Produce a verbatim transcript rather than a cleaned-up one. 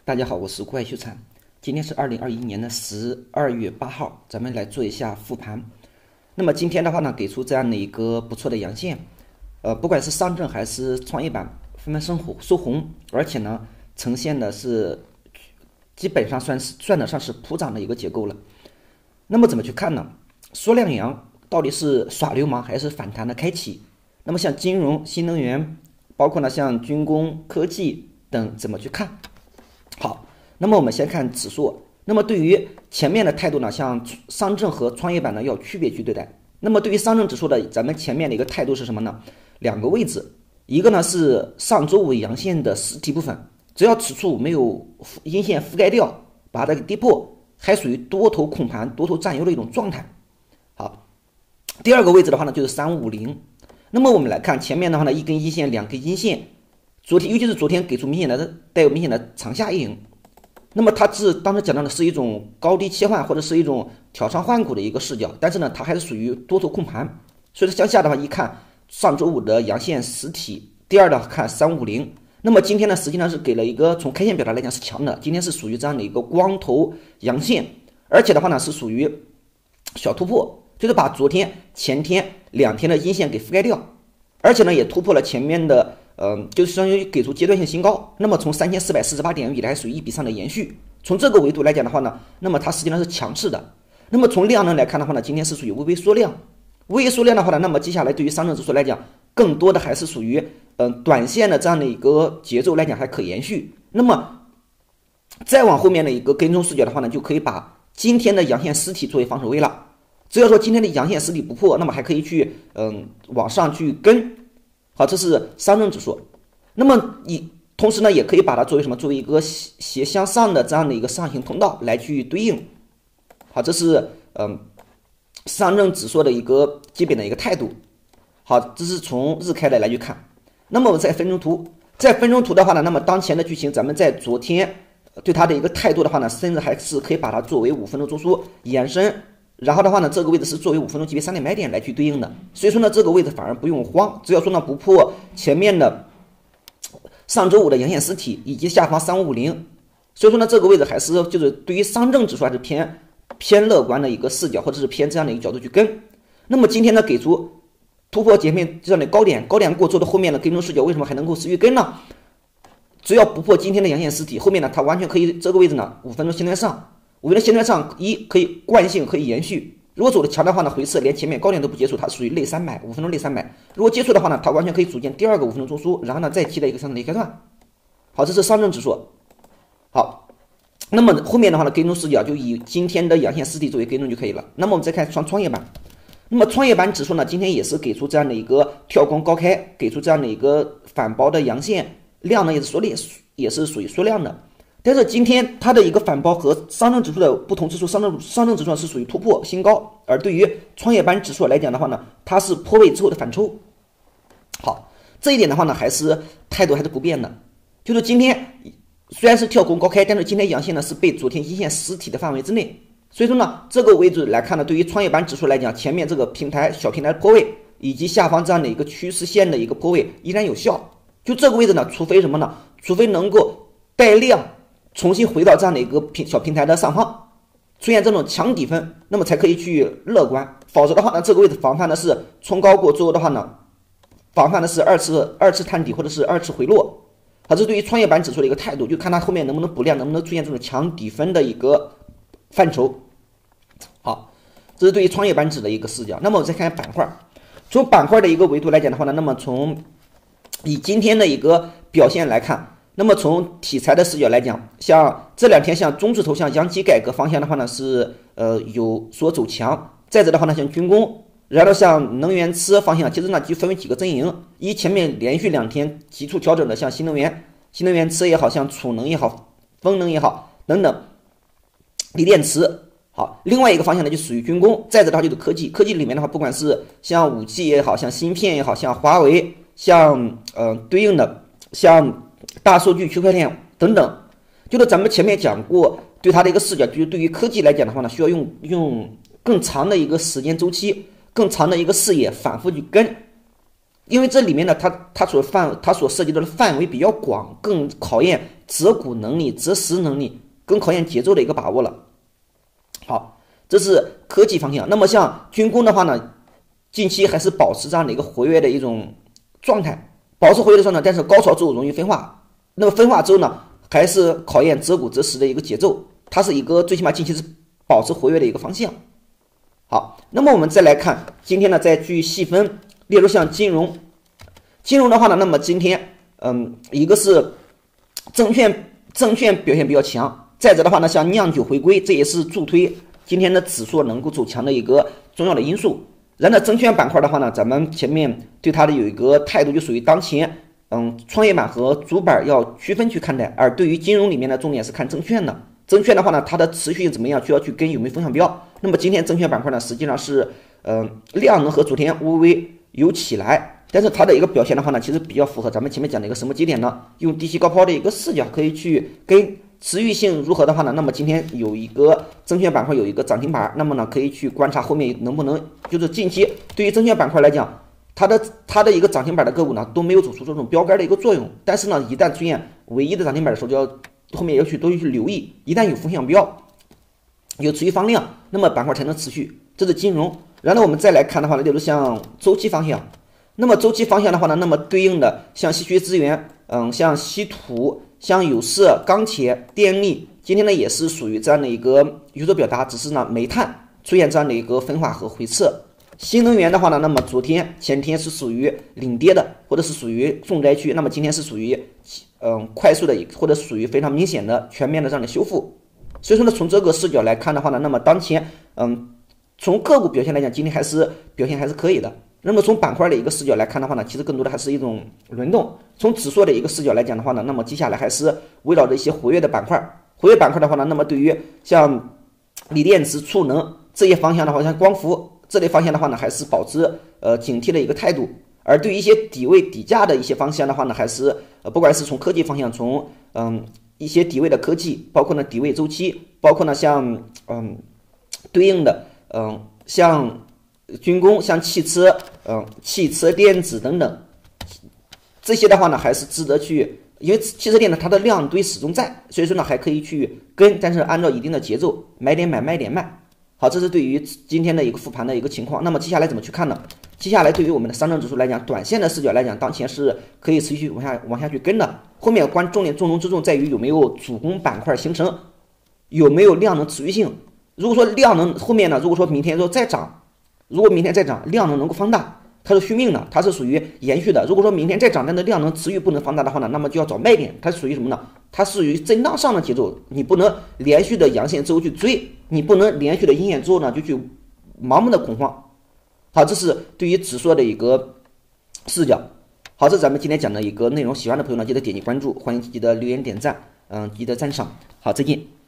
大家好，我是怪秀才。今天是二零二一年的十二月八号，咱们来做一下复盘。那么今天的话呢，给出这样的一个不错的阳线，呃，不管是上证还是创业板，纷纷收红，收红，而且呢，呈现的是基本上算是算得上是普涨的一个结构了。那么怎么去看呢？缩量阳到底是耍流氓还是反弹的开启？那么像金融、新能源，包括呢像军工、科技等，怎么去看？好，那么我们先看指数。那么对于前面的态度呢，像上证和创业板呢要区别去对待。那么对于上证指数的，咱们前面的一个态度是什么呢？两个位置，一个呢是上周五阳线的实体部分，只要此处没有阴线覆盖掉，把它给跌破，还属于多头控盘、多头占优的一种状态。好，第二个位置的话呢就是三五五零。那么我们来看前面的话呢，一根阴线，两根阴线。昨天，尤其是昨天给出明显的带有明显的长下影，那么它是当时讲到的是一种高低切换或者是一种挑仓换股的一个视角，但是呢，它还是属于多头控盘。所以说向下的话，一看上周五的阳线实体，第二的看三五零，那么今天呢，实际上是给了一个从 K 线表达来讲是强的，今天是属于这样的一个光头阳线，而且的话呢是属于小突破，就是把昨天、前天两天的阴线给覆盖掉，而且呢也突破了前面的。呃，就是相当于给出阶段性新高，那么从三千四百四十八点以来属于一比三的延续。从这个维度来讲的话呢，那么它实际上是强势的。那么从量能来看的话呢，今天是属于微微缩量，微微缩量的话呢，那么接下来对于上证指数来讲，更多的还是属于呃短线的这样的一个节奏来讲还可延续。那么再往后面的一个跟踪视角的话呢，就可以把今天的阳线实体作为防守位了。只要说今天的阳线实体不破，那么还可以去嗯、呃、往上去跟。好，这是上证指数。那么你同时呢，也可以把它作为什么？作为一个斜向上的这样的一个上行通道来去对应。好，这是嗯、呃、上证指数的一个基本的一个态度。好，这是从日开的来去看。那么我们在分钟图，在分钟图的话呢，那么当前的剧情，咱们在昨天对它的一个态度的话呢，甚至还是可以把它作为五分钟中枢延伸。然后的话呢，这个位置是作为五分钟级别三点买点来去对应的，所以说呢，这个位置反而不用慌，只要说呢不破前面的上周五的阳线实体以及下方三五五零，所以说呢，这个位置还是就是对于上证指数还是偏偏乐观的一个视角，或者是偏这样的一个角度去跟。那么今天呢，给出突破前面这样的高点，高点过之后的后面的跟踪视角为什么还能够持续跟呢？只要不破今天的阳线实体，后面呢它完全可以这个位置呢五分钟线段上。五分钟线段上，一可以惯性可以延续，如果走的强的话呢，回撤连前面高点都不接触，它属于类三百，五分钟类三百。如果接触的话呢，它完全可以组建第二个五分钟中枢，然后呢再期待一个上涨的一个开段。好，这是上证指数。好，那么后面的话呢，跟踪视角就以今天的阳线实体作为跟踪就可以了。那么我们再看创创业板，那么创业板指数呢，今天也是给出这样的一个跳空高开，给出这样的一个反包的阳线，量呢也是缩量，也是属于缩量的。但是今天它的一个反包和上证指数的不同之处，上证上证指数是属于突破新高，而对于创业板指数来讲的话呢，它是破位之后的反抽。好，这一点的话呢，还是态度还是不变的，就是今天虽然是跳空高开，但是今天阳线呢是被昨天阴线实体的范围之内，所以说呢，这个位置来看呢，对于创业板指数来讲，前面这个平台小平台的破位以及下方这样的一个趋势线的一个破位依然有效。就这个位置呢，除非什么呢？除非能够带量。重新回到这样的一个平小平台的上方，出现这种强底分，那么才可以去乐观。否则的话呢，这个位置防范的是冲高过之后的话呢，防范的是二次二次探底或者是二次回落。它是对于创业板指数的一个态度，就看它后面能不能补量，能不能出现这种强底分的一个范畴。好，这是对于创业板指的一个视角。那么我再看板块，从板块的一个维度来讲的话呢，那么从以今天的一个表现来看。那么从题材的视角来讲，像这两天像中字头像央企改革方向的话呢是呃有所走强，再者的话呢像军工，然后像能源车方向，其实呢就分为几个阵营，一前面连续两天急促调整的像新能源、新能源车也好，像储能也好、风能也好等等，锂电池。好，另外一个方向呢就属于军工，再者的话就是科技，科技里面的话，不管是像五 G 也好，像芯片也好，像华为，像呃对应的像。大数据、区块链等等，就是咱们前面讲过，对它的一个视角，就是对于科技来讲的话呢，需要用用更长的一个时间周期、更长的一个视野，反复去跟。 因为这里面呢，它它所范它所涉及到的范围比较广，更考验择股能力、择时能力，更考验节奏的一个把握了。好，这是科技方向。那么像军工的话呢，近期还是保持这样的一个活跃的一种状态，保持活跃的状态，但是高潮之后容易分化。那么分化之后呢，还是考验择股择时的一个节奏，它是一个最起码近期是保持活跃的一个方向。好，那么我们再来看今天呢，再据细分。例如像金融，金融的话呢，那么今天，嗯，一个是证券证券表现比较强，再者的话呢，像酿酒回归，这也是助推今天的指数能够走强的一个重要的因素。然后证券板块的话呢，咱们前面对它的有一个态度，就属于当前，嗯，创业板和主板要区分去看待，而对于金融里面的重点是看证券的。证券的话呢，它的持续性怎么样，就要去跟有没有风向标。那么今天证券板块呢，实际上是，嗯、呃，量能和昨天微微有起来，但是它的一个表现的话呢，其实比较符合咱们前面讲的一个什么节点呢？用低吸高抛的一个视角，可以去跟持续性如何的话呢？那么今天有一个证券板块有一个涨停板，那么呢可以去观察后面能不能，就是近期对于证券板块来讲，它的它的一个涨停板的个股呢都没有走出这种标杆的一个作用，但是呢一旦出现唯一的涨停板的时候，就要后面要去都去留意，一旦有风向标，有持续放量，那么板块才能持续。这是金融。然后我们再来看的话呢，例如像周期方向，那么周期方向的话呢，那么对应的像稀缺资源，嗯，像稀土、像有色、钢铁、电力，今天呢也是属于这样的一个有所表达，只是呢煤炭出现这样的一个分化和回撤。新能源的话呢，那么昨天、前天是属于领跌的，或者是属于重灾区，那么今天是属于嗯快速的，或者属于非常明显的全面的这样的修复。所以说呢，从这个视角来看的话呢，那么当前嗯从个股表现来讲，今天还是表现还是可以的。那么从板块的一个视角来看的话呢，其实更多的还是一种轮动。从指数的一个视角来讲的话呢，那么接下来还是围绕着一些活跃的板块，活跃板块的话呢，那么对于像锂电池、储能这些方向的话，像光伏这类方向的话呢，还是保持呃警惕的一个态度。而对于一些底位底价的一些方向的话呢，还是呃不管是从科技方向，从嗯一些底位的科技，包括呢底位周期，包括呢像嗯对应的嗯像军工、像汽车、嗯汽车电子等等，这些的话呢还是值得去，因为汽车电子它的量堆始终在，所以说呢还可以去跟，但是按照一定的节奏，买点买，卖点卖。好，这是对于今天的一个复盘的一个情况。那么接下来怎么去看呢？接下来对于我们的上证指数来讲，短线的视角来讲，当前是可以持续往下往下去跟的。后面关重点重中之重在于有没有主攻板块形成，有没有量能持续性。如果说量能后面呢，如果说明天说再涨，如果明天再涨，量能能够放大，它是续命的，它是属于延续的。如果说明天再涨，但是量能持续不能放大的话呢，那么就要找卖点，它是属于什么呢？它是属于震荡上的节奏，你不能连续的阳线之后去追，你不能连续的阴线之后呢就去盲目的恐慌。好，这是对于指数的一个视角。好，这是咱们今天讲的一个内容，喜欢的朋友呢记得点击关注，欢迎记得留言点赞，嗯，记得赞赏。好，再见。